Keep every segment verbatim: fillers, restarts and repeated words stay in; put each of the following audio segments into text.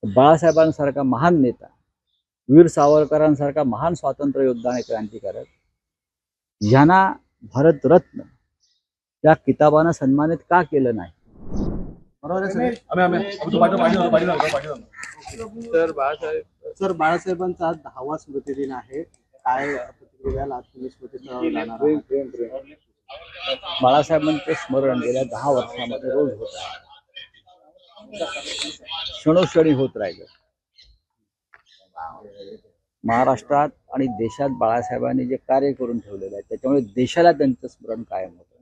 बाळासाहेबांसारखा महान नेता, वीर सावरकरांसारखा महान स्वातंत्र्य योद्धा आणि क्रांतिकारक यांना भारतरत्न या किताबानं सन्मानित का केलं नाही? सर बाळासाहेब सर बाळासाहेबांचा आज दहावा स्मृतिदिन आहे. काय प्रतिक्रिया आज तुम्ही स्मृती जाणार आहात? बाळासाहेबांचे स्मरण गेल्या दहा वर्षामध्ये रोज होत आहे, क्षणोक्षणी होत राहिलं. महाराष्ट्रात आणि देशात बाळासाहेबांनी जे कार्य करून ठेवलेलं आहे त्याच्यामुळे देशाला त्यांचं स्मरण कायम होतं.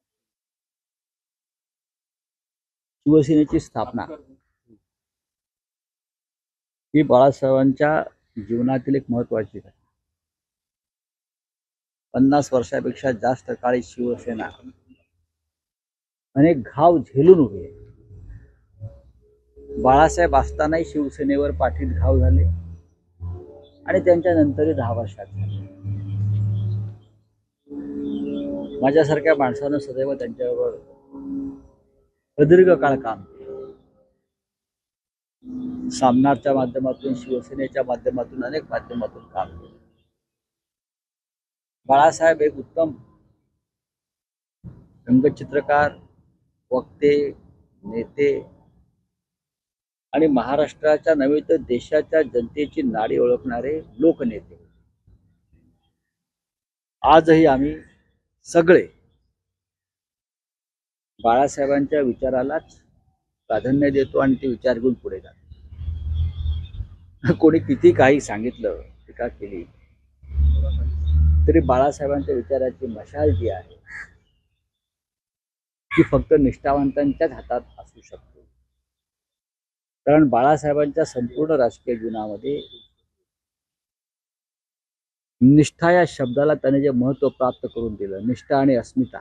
शिवसेनेची स्थापना ही बाळासाहेबांच्या जीवनातील एक महत्वाची घटना. पन्नास वर्षापेक्षा जास्त काळी शिवसेना अनेक घाव झेलून उभी आहे. बाळासाहेब असतानाही शिवसेनेवर पाठीत घाव झाले आणि त्यांच्या नंतरही दहा वर्षात झाले. माझ्यासारख्या माणसानं सदैव त्यांच्याबरोबर प्रदीर्घ काळ काम केलं. सामनाच्या माध्यमातून, शिवसेनेच्या माध्यमातून, अनेक माध्यमातून काम केलं. बाळासाहेब एक उत्तम रंगचित्रकार, वक्ते, नेते आणि महाराष्ट्राच्या नव्हे तर देशाच्या जनतेची नाडी ओळखणारे लोकनेते. आजही आम्ही सगळे बाळासाहेबांच्या विचारालाच प्राधान्य देतो आणि ते विचार घेऊन पुढे जातो. कोणी किती काही सांगितलं, टीका केली तरी बाळासाहेबांच्या विचाराची मशाल जी आहे ती फक्त निष्ठावंतांच्याच हातात असू शकते. कारण बाळासाहेबांच्या संपूर्ण राजकीय जीवनामध्ये निष्ठा या शब्दाला त्याने जे महत्व प्राप्त करून दिलं, निष्ठा आणि अस्मिता,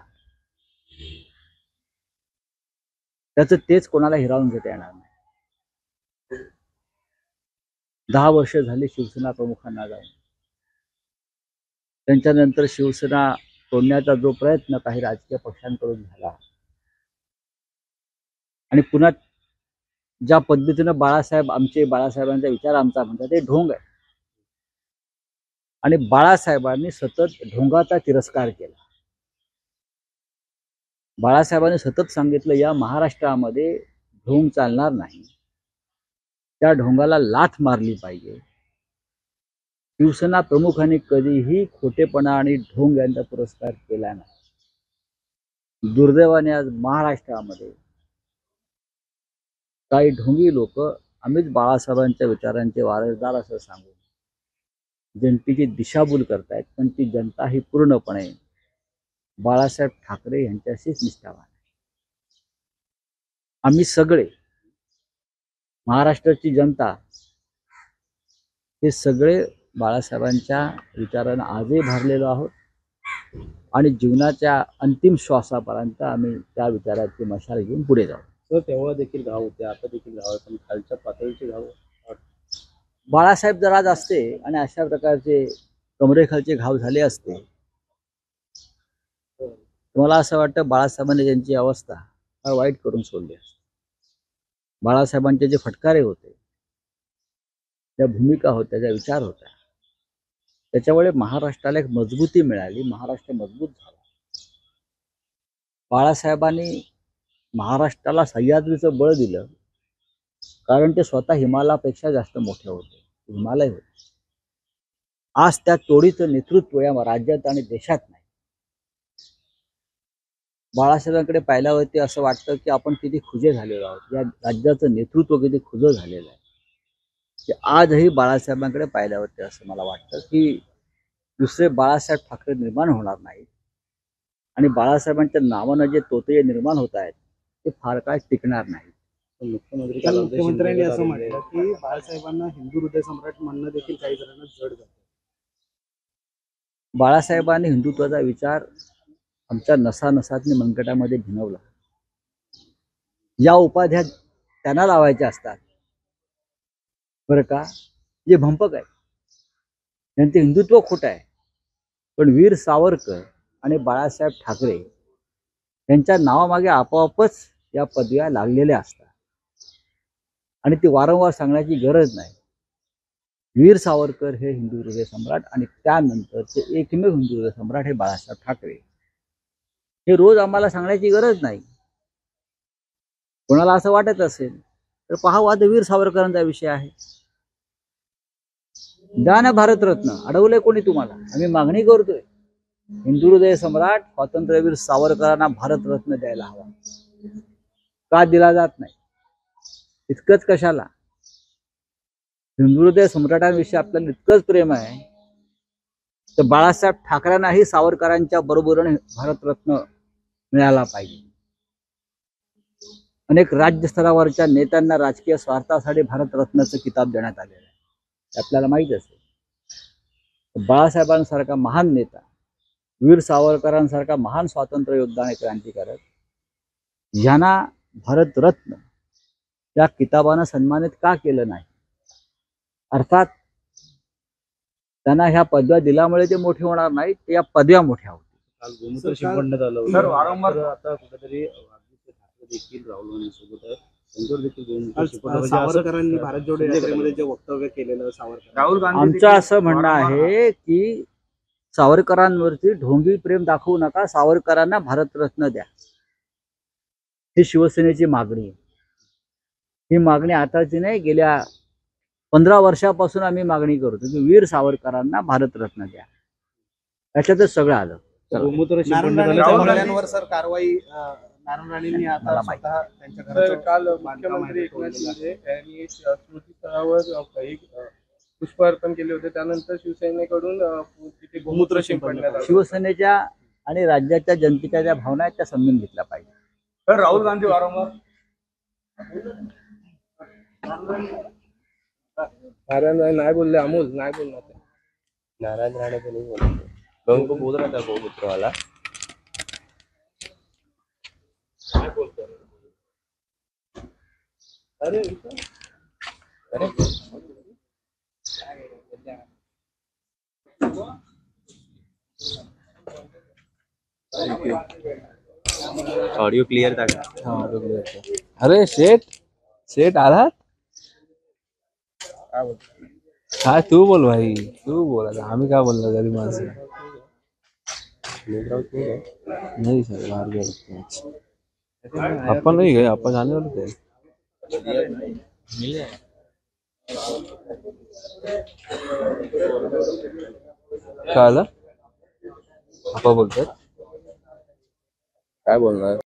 त्याचं तेच कोणाला हिरावून घेता येणार नाही. दहा वर्ष झाली शिवसेना प्रमुखांना जाऊन. त्यांच्यानंतर शिवसेना तोडण्याचा जो प्रयत्न काही राजकीय पक्षांकडून झाला आणि पुन्हा ज्या पद्धतीनं बाळासाहेब आमचे, बाळासाहेबांचा विचार आमचा म्हणतात, ते ढोंग आहे. आणि बाळासाहेबांनी सतत ढोंगाचा तिरस्कार केला. बाळासाहेबांनी सतत सांगितलं, या महाराष्ट्रामध्ये ढोंग चालणार नाही, त्या ढोंगाला लाथ मारली पाहिजे. शिवसेना प्रमुखांनी कधीही खोटेपणा आणि ढोंग यांचा पुरस्कार केला नाही. दुर्दैवाने आज महाराष्ट्रामध्ये काही ढोंगी लोक आम्हीच बाळासाहेबांच्या विचारांचे वारसदार असं सांगून जनतेची दिशाभूल करतायत. पण ती जनता ही पूर्णपणे बाळासाहेब ठाकरे यांच्याशीच निष्ठावान आहे. आम्ही सगळे, महाराष्ट्राची जनता, हे सगळे बाळासाहेबांच्या विचारांना आजही भरलेलो आहोत आणि जीवनाच्या अंतिम श्वासापर्यंत आम्ही त्या विचाराची मशाल घेऊन पुढे जाऊ. तर तेव्हा देखील घाव होते, आता देखील घाव, पण खालच्या पातळीचे घाव. बाळासाहेब जर आज असते आणि अशा प्रकारचे कमरेखालचे घाव झाले असते, मला असं वाटतं बाळासाहेबांनी त्यांची अवस्था फार वाईट करून सोडली असते. बाळासाहेबांचे जे फटकारे होते, त्या भूमिका होत्या, ज्या विचार होत्या, त्याच्यामुळे महाराष्ट्राला एक मजबूती मिळाली, महाराष्ट्र मजबूत झाला. बाळासाहेबांनी महाराष्ट्राला सह्याद्रीचं बळ दिलं, कारण ते स्वतः हिमालयापेक्षा जास्त मोठे होते, हिमालय होते. आज त्या तोडीचं नेतृत्व या राज्यात आणि देशात नाही. बाळासाहेबांकडे पाहिल्यावरती असं वाटतं की आपण किती खुजे झालेलो आहोत, या राज्याचं नेतृत्व किती खुजं झालेलं आहे. की आजही बाळासाहेबांकडे पाहिल्यावरती असं मला वाटतं की दुसरे बाळासाहेब ठाकरे निर्माण होणार नाहीत आणि बाळासाहेबांच्या नावानं जे तोतये निर्माण होत आहेत ते फार काळ टिकणार नाहीत. मुख्यमंत्र्यांनी असं म्हटलं की बाळासाहेबांना हिंदू हृदय सम्राट म्हणणं देखील काही जणांना जड जातं. बाळासाहेबांनी हिंदुत्वाचा विचार आमच्या नसानसातनी मनगटामध्ये भिनवला. या उपाध्या त्यांना लावायच्या असतात बरं का, जे भंपक आहे, त्यांचे हिंदुत्व खोटं आहे. पण वीर सावरकर आणि बाळासाहेब ठाकरे यांच्या नावामागे आपोआपच या पदव्या लागलेल्या असतात. आणि ती वारंवार सांगण्याची गरज नाही. वीर सावरकर हे हिंदू हृदय सम्राट आणि त्यानंतरचे एकमेव हिंदू हृदय सम्राट हे बाळासाहेब ठाकरे. हे रोज आम्हाला सांगण्याची गरज नाही. कोणाला असं वाटत असेल तर पहा, आता वीर सावरकरांचा विषय आहे. द्या ना भारतरत्न. अडवलंय कोणी तुम्हाला? आम्ही मागणी करतोय, हिंदू हृदय सम्राट स्वातंत्र्यवीर सावरकरांना भारतरत्न द्यायला हवा. का दिला जात नाही? इतकंच कशाला? हिंदू हृदय सम्राटांविषयी आपल्याला इतकंच प्रेम आहे तर बाळासाहेब ठाकरेंनाही सावरकरांच्या बरोबरीने भारतरत्न मिळाला पाहिजे. अनेक राज्य स्तरावरच्या नेत्यांना राजकीय स्वार्थासाठी भारतरत्नाचं किताब देण्यात आलेलं आहे, हे आपल्याला माहित असेल. बाळासाहेबांसारखा महान नेता, वीर सावरकरांसारखा महान स्वातंत्र्य योद्धा आणि क्रांतिकारक यांना भारतरत्न या किताबानं सन्मानित का केलं नाही? अर्थात त्यांना ह्या पदव्या दिल्यामुळे ते मोठे होणार नाहीत, ते या पदव्या मोठ्या होतील. काल गोमूत्र शिंपडण्यात आलं सर, वारंवार आता कुठेतरी ठाकरे देखील राहुल सोबत त्यांच्यावर देखील गोमूत्र शिंपडलं. सावरकरांनी भारत जोडो यात्रेमध्ये जे वक्तव्य केलेलं सावरकर राहुल गांधी आमचं असं म्हणणं आहे की सावरकरांवरती ढोंगी प्रेम दाखवू नका, सावरकरांना भारतरत्न द्या. ही शिवसेनेची मागणी आहे. ही मागणी आताची नाही, गेल्या पंधरा वर्षापासून आम्ही मागणी करतो की वीर सावरकरांना भारतरत्न द्या. त्याच्यातच सगळं आलं. गोमूत्र शिंपडण्यावर सर कारवाई नारायण राणेंनी आता मला माहिती. स्वतः त्यांच्या सर, घराचं काल बांधकाम मुख्यमंत्री आहे, एकनाथ तोडलेलं आहे. शिंदे यांनी स्मृतीस्थळावर एक पुष्प अर्पण केले होते. त्यानंतर शिवसेनेकडून अ, तिथे गोमूत्र शिंपडण्यात आलं. शिवसेनेच्या आणि राज्याच्या जनतेच्या ज्या भावना आहेत त्या समजून घेतल्या पाहिजे. सर, राहुल गांधी वारंवार नारायण राणे नाही बोलले. अमोल नाही बोलणार ते. नारायण राणे को नहीं बोलते, मैं उनको बोल रहा था गोमूत्र वाला. अरे अरे ऑडियो क्लियर था का? हाँ ऑडियो क्लियर था. अरे शेठ शेठ आला. काय तू बोल भाई, तू बोला था. आम्ही काय बोललो गरीब माणसं. नहीं सर, बाहर गए होते. अपन नहीं गए, अपन जाने वाले थे. काय आलं? आपण बोलतात काय बोलणार.